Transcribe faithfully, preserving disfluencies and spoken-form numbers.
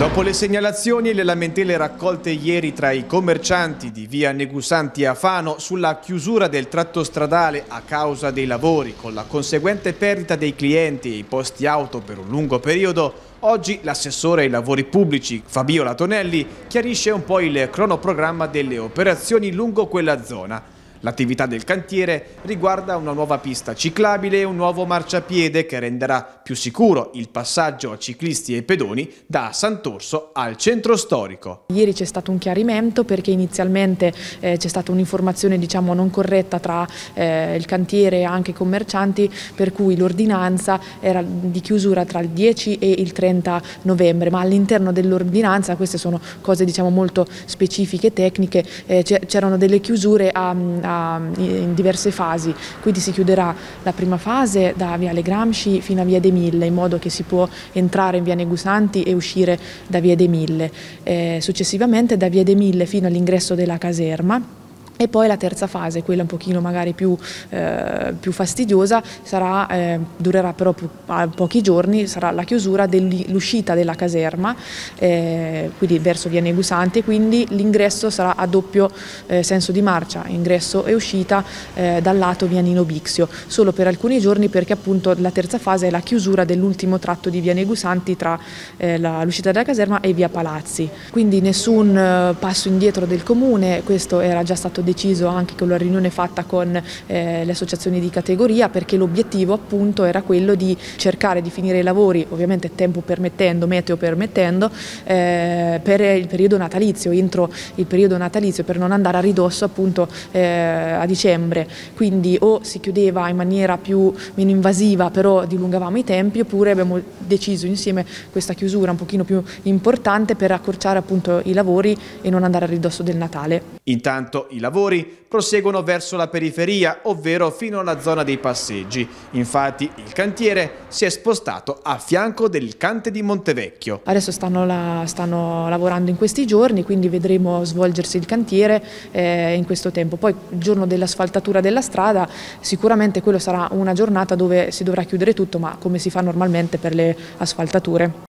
Dopo le segnalazioni e le lamentele raccolte ieri tra i commercianti di via Negusanti a Fano sulla chiusura del tratto stradale a causa dei lavori, con la conseguente perdita dei clienti e i posti auto per un lungo periodo, oggi l'assessore ai lavori pubblici Fabiola Tonelli chiarisce un po' il cronoprogramma delle operazioni lungo quella zona. L'attività del cantiere riguarda una nuova pista ciclabile e un nuovo marciapiede che renderà più sicuro il passaggio a ciclisti e pedoni da Sant'Orso al centro storico. Ieri c'è stato un chiarimento perché inizialmente eh, c'è stata un'informazione diciamo non corretta tra eh, il cantiere e anche i commercianti, per cui l'ordinanza era di chiusura tra il dieci e il trenta novembre, ma all'interno dell'ordinanza, queste sono cose diciamo molto specifiche, tecniche, eh, c'erano delle chiusure a, a in diverse fasi, quindi si chiuderà la prima fase da Viale Gramsci fino a Via dei Mille, in modo che si può entrare in Via Negusanti e uscire da Via dei Mille, eh, successivamente da Via dei Mille fino all'ingresso della caserma. E poi la terza fase, quella un pochino magari più, eh, più fastidiosa, sarà, eh, durerà però più, a pochi giorni, sarà la chiusura dell'uscita della caserma, eh, quindi verso Via Negusanti, e quindi l'ingresso sarà a doppio eh, senso di marcia, ingresso e uscita eh, dal lato Via Nino Bixio, solo per alcuni giorni, perché appunto la terza fase è la chiusura dell'ultimo tratto di Via Negusanti tra eh, l'uscita della caserma e Via Palazzi. Quindi nessun eh, passo indietro del comune, questo era già stato deciso anche con la riunione fatta con eh, le associazioni di categoria, perché l'obiettivo appunto era quello di cercare di finire i lavori, ovviamente tempo permettendo, meteo permettendo, eh, per il periodo natalizio, entro il periodo natalizio, per non andare a ridosso appunto eh, a dicembre. Quindi o si chiudeva in maniera più meno invasiva, però dilungavamo i tempi, oppure abbiamo deciso insieme questa chiusura un pochino più importante per accorciare appunto i lavori e non andare a ridosso del Natale. Intanto i lavori proseguono verso la periferia, ovvero fino alla zona dei passeggi. Infatti il cantiere si è spostato a fianco del Cante di Montevecchio. Adesso stanno, la, stanno lavorando in questi giorni, quindi vedremo svolgersi il cantiere eh, in questo tempo. Poi il giorno dell'asfaltatura della strada, sicuramente quello sarà una giornata dove si dovrà chiudere tutto, ma come si fa normalmente per le asfaltature.